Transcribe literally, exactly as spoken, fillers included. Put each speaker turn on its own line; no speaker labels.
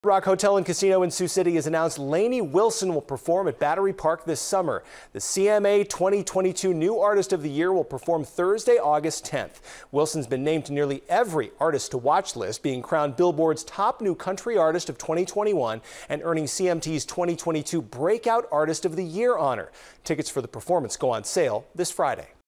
Rock Hotel and Casino in Sioux City has announced Lainey will perform at Battery Park this summer. The C M A twenty twenty-two New Artist of the Year will perform Thursday, August tenth. Wilson's been named to nearly every Artist to Watch list, being crowned Billboard's top new country artist of twenty twenty-one and earning C M T's twenty twenty-two Breakout Artist of the Year honor. Tickets for the performance go on sale this Friday.